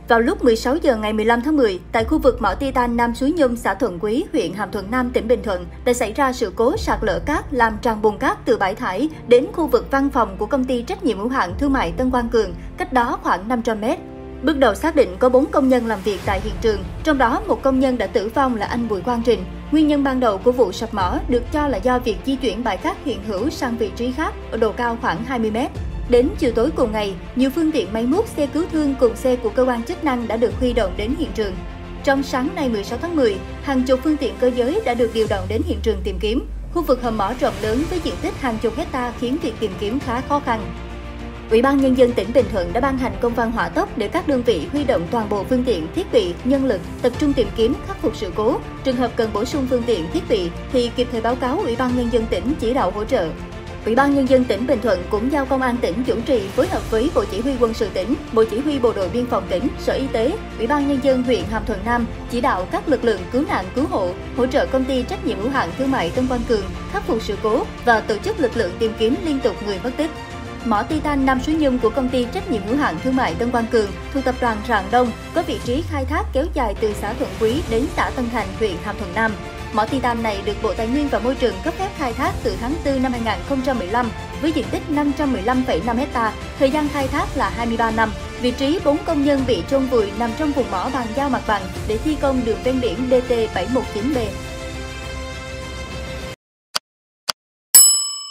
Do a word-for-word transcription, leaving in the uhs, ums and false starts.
Vào lúc mười sáu giờ ngày mười lăm tháng mười, tại khu vực mỏ Titan Nam Suối Nhôm, xã Thuận Quý, huyện Hàm Thuận Nam, tỉnh Bình Thuận, đã xảy ra sự cố sạt lở cát làm tràn bùn cát từ bãi thải đến khu vực văn phòng của công ty trách nhiệm hữu hạn thương mại Tân Quang Cường, cách đó khoảng năm trăm mét. Bước đầu xác định có bốn công nhân làm việc tại hiện trường, trong đó một công nhân đã tử vong là anh Bùi Quang Trình. Nguyên nhân ban đầu của vụ sập mỏ được cho là do việc di chuyển bãi cát hiện hữu sang vị trí khác ở độ cao khoảng hai mươi mét. Đến chiều tối cùng ngày, nhiều phương tiện máy múc, xe cứu thương cùng xe của cơ quan chức năng đã được huy động đến hiện trường. Trong sáng nay mười sáu tháng mười, hàng chục phương tiện cơ giới đã được điều động đến hiện trường tìm kiếm. Khu vực hầm mỏ rộng lớn với diện tích hàng chục hecta khiến việc tìm kiếm khá khó khăn. Ủy ban Nhân dân tỉnh Bình Thuận đã ban hành công văn hỏa tốc để các đơn vị huy động toàn bộ phương tiện, thiết bị, nhân lực, tập trung tìm kiếm, khắc phục sự cố. Trường hợp cần bổ sung phương tiện, thiết bị thì kịp thời báo cáo Ủy ban Nhân dân tỉnh chỉ đạo hỗ trợ. Ủy ban Nhân dân tỉnh Bình Thuận cũng giao Công an tỉnh chủ trì phối hợp với Bộ Chỉ huy Quân sự tỉnh, Bộ Chỉ huy Bộ đội Biên phòng tỉnh, Sở Y tế, Ủy ban Nhân dân huyện Hàm Thuận Nam chỉ đạo các lực lượng cứu nạn cứu hộ, hỗ trợ công ty trách nhiệm hữu hạn thương mại Tân Quang Cường khắc phục sự cố và tổ chức lực lượng tìm kiếm liên tục người mất tích. Mỏ Titan Nam Suối Nhôm của công ty trách nhiệm hữu hạn thương mại Tân Quang Cường thuộc tập đoàn Rạng Đông có vị trí khai thác kéo dài từ xã Thuận Quý đến xã Tân Thành, huyện Hàm Thuận Nam. Mỏ Titan này được Bộ Tài nguyên và Môi trường cấp phép khai thác từ tháng tư năm hai nghìn không trăm mười lăm với diện tích năm trăm mười lăm phẩy năm hecta, thời gian khai thác là hai mươi ba năm. Vị trí bốn công nhân bị chôn vùi nằm trong vùng mỏ bàn giao mặt bằng để thi công đường ven biển D T bảy một chín B.